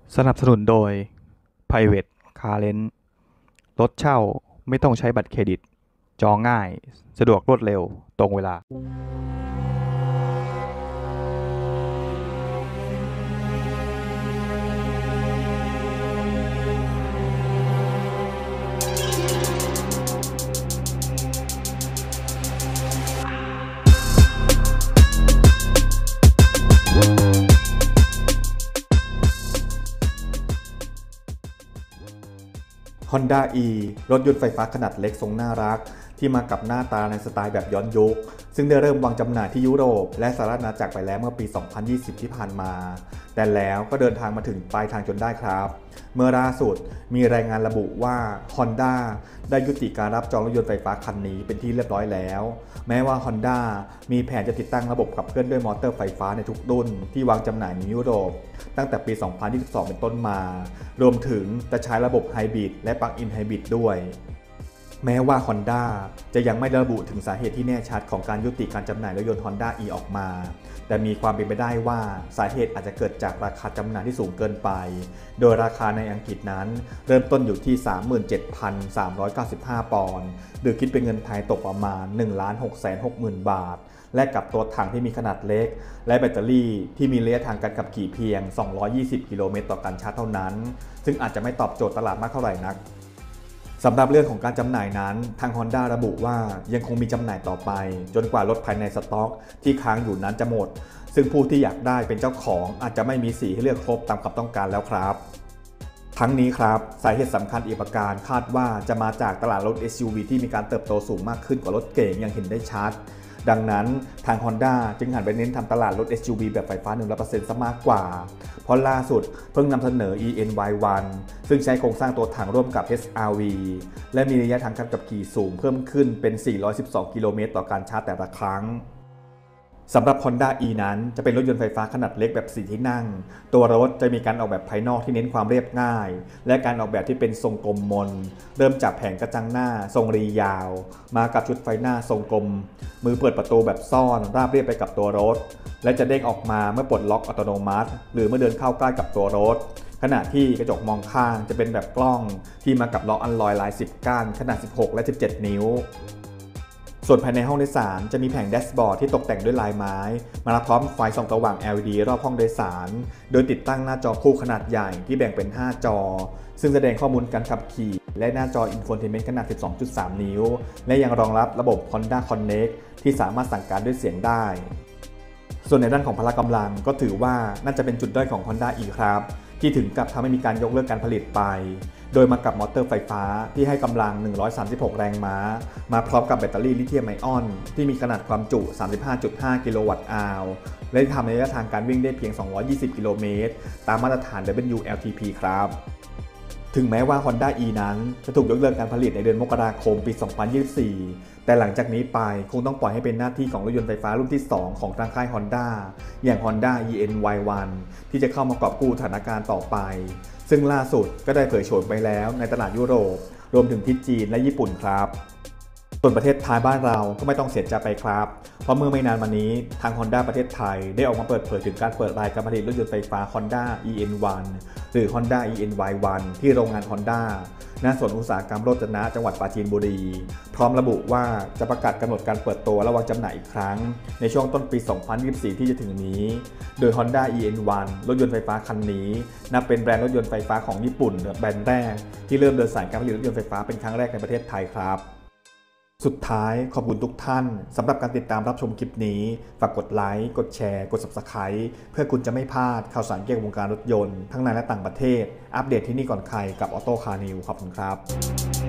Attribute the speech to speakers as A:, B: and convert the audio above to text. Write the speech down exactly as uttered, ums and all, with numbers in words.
A: สนับสนุนโดย Private Car Rent รถเช่าไม่ต้องใช้บัตรเครดิตจองง่ายสะดวกรวดเร็วตรงเวลา
B: Honda E รถยนต์ไฟฟ้าขนาดเล็กทรงน่ารักที่มากับหน้าตาในสไตล์แบบย้อนยุคซึ่งได้เริ่มวางจำหน่ายที่ยุโรปและสหรัฐอาณาจักรไปแล้วเมื่อปี สองพันยี่สิบ ที่ผ่านมาแต่แล้วก็เดินทางมาถึงปลายทางจนได้ครับเมื่อล่าสุดมีรายงานระบุว่า Honda ได้ยุติการรับจองรถยนต์ไฟฟ้าคันนี้เป็นที่เรียบร้อยแล้วแม้ว่า Honda มีแผนจะติดตั้งระบบขับเคลื่อนด้วยมอเตอร์ไฟฟ้าในทุกรุ่นที่วางจำหน่ายในยุโรปตั้งแต่ปี สองพันยี่สิบสอง เป็นต้นมารวมถึงจะใช้ระบบไฮบริดและปลั๊กอินไฮบริดด้วยแม้ว่า Honda จะยังไม่ระบุถึงสาเหตุที่แน่ชัดของการยุติการจำหน่ายรถยนต์ Honda E ออกมาแต่มีความเป็นไปได้ว่าสาเหตุอาจจะเกิดจากราคาจำหน่ายที่สูงเกินไปโดยราคาในอังกฤษนั้นเริ่มต้นอยู่ที่ สามหมื่นเจ็ดพันสามร้อยเก้าสิบห้า ปอนด์หรือคิดเป็นเงินไทยตกประมาณ หนึ่งล้านหกแสนหกหมื่น บาทและกับตัวถังที่มีขนาดเล็กและแบตเตอรี่ที่มีระยะทางการขับขี่เพียงสองร้อยยี่สิบกิโลเมตรต่อการชาร์จเท่านั้นซึ่งอาจจะไม่ตอบโจทย์ตลาดมากเท่าไหร่นักสำหรับเรื่องของการจำหน่ายนั้นทาง Honda ระบุว่ายังคงมีจำหน่ายต่อไปจนกว่ารถภายในสต็อกที่ค้างอยู่นั้นจะหมดซึ่งผู้ที่อยากได้เป็นเจ้าของอาจจะไม่มีสีให้เลือกครบตามความต้องการแล้วครับทั้งนี้ครับสาเหตุสำคัญอีกประการคาดว่าจะมาจากตลาดรถ เอส ยู วี ที่มีการเติบโตสูงมากขึ้นกว่ารถเก๋งอย่างเห็นได้ชัดดังนั้นทาง Honda จึงหันไปเน้นทำตลาดรถ เอส ยู วี แบบไฟฟ้า หนึ่งร้อยเปอร์เซ็นต์ ซะมากกว่าเพราะล่าสุดเพิ่งนำเสนอ อี เอ็น วาย วัน ซึ่งใช้โครงสร้างตัวถังร่วมกับ เอส อาร์ วี และมีระยะทางการขับขี่สูงเพิ่มขึ้นเป็น สี่ร้อยสิบสอง กิโลเมตรต่อการชาร์จแต่ละครั้งสำหรับ Honda E นั้นจะเป็นรถยนต์ไฟฟ้าขนาดเล็กแบบสี่ที่นั่งตัวรถจะมีการออกแบบภายนอกที่เน้นความเรียบง่ายและการออกแบบที่เป็นทรงกลมมนเริ่มจากแผงกระจังหน้าทรงรียาวมากับชุดไฟหน้าทรงกลมมือเปิดประตูแบบซ่อนราบเรียบไปกับตัวรถและจะเด้งออกมาเมื่อปลดล็อกอัตโนมัติหรือเมื่อเดินเข้าใกล้กับตัวรถขณะที่กระจกมองข้างจะเป็นแบบกล้องที่มากับล้ออัลลอยลายสิบก้านขนาดสิบหกและสิบเจ็ดนิ้วส่วนภายในห้องโดยสารจะมีแผงแดชบอร์ดที่ตกแต่งด้วยลายไม้มาพร้อมไฟส่องสว่าง แอล อี ดี รอบห้องโดยสารโดยติดตั้งหน้าจอคู่ขนาดใหญ่ที่แบ่งเป็นห้าจอซึ่งแสดงข้อมูลการขับขี่และหน้าจออินโฟเทนเมนต์ขนาด สิบสองจุดสาม นิ้วและยังรองรับระบบ Honda Connect ที่สามารถสั่งการด้วยเสียงได้ส่วนในด้านของพละกำลังก็ถือว่าน่าจะเป็นจุดด้อยของ Honda อีกครับที่ถึงกับทำให้มีการยกเลิกการผลิตไปโดยมากับมอเตอร์ไฟฟ้าที่ให้กำลังหนึ่งร้อยสามสิบหกแรงม้ามาพร้อมกับแบตเตอรี่ลิเธียมไอออนที่มีขนาดความจุ สามสิบห้าจุดห้า กิโลวัตต์อาวร์และทำในระยะทางการวิ่งได้เพียงสองร้อยยี่สิบกิโลเมตรตามมาตรฐาน ดับเบิลยู แอล ที พี ครับถึงแม้ว่า Honda E นั้นจะถูกยกเลิกการผลิตในเดือนมกราคมปี สองพันยี่สิบสี่ แต่หลังจากนี้ไปคงต้องปล่อยให้เป็นหน้าที่ของรถยนต์ไฟฟ้ารุ่นที่สองของทางค่าย Honda อย่าง Honda อี เอ็น วาย วัน ที่จะเข้ามากอบกู้สถานการณ์ต่อไปซึ่งล่าสุดก็ได้เผยโฉมไปแล้วในตลาดยุโรปรวมถึงที่จีนและญี่ปุ่นครับส่วนประเทศไทยบ้านเราก็ไม่ต้องเสียใจไปครับเพราะเมื่อไม่นานมานี้ทาง Honda ประเทศไทยได้ออกมาเปิดเผยถึงการเปิดรายการผลิตรถยนต์ไฟฟ้า Honda อี เอ็น วัน หรือ Honda อี เอ็น วาย วัน ที่โรงงาน Honda ณ สวนอุตสาหกรรมโรจนะจังหวัดปราจีนบุรีพร้อมระบุว่าจะประกาศกำหนดการเปิดตัวและวางจำหน่ายอีกครั้งในช่วงต้นปี สองพันยี่สิบสี่ ที่จะถึงนี้โดย Honda อี เอ็น วัน รถยนต์ไฟฟ้าคันนี้นับเป็นแบรนด์รถยนต์ไฟฟ้าของญี่ปุ่นแบรนด์แรกที่เริ่มเดินสายการผลิตรถยนต์ไฟฟ้าเป็นครั้งแรกในประเทศไทยครับสุดท้ายขอบคุณทุกท่านสำหรับการติดตามรับชมคลิปนี้ฝากกดไลค์กดแชร์กด ซับสไครบ์ เพื่อคุณจะไม่พลาดข่าวสารเกี่ยวกับวงการรถยนต์ทั้งในและต่างประเทศอัปเดตที่นี่ก่อนใครกับออโต้คาร์นิวขอบคุณครับ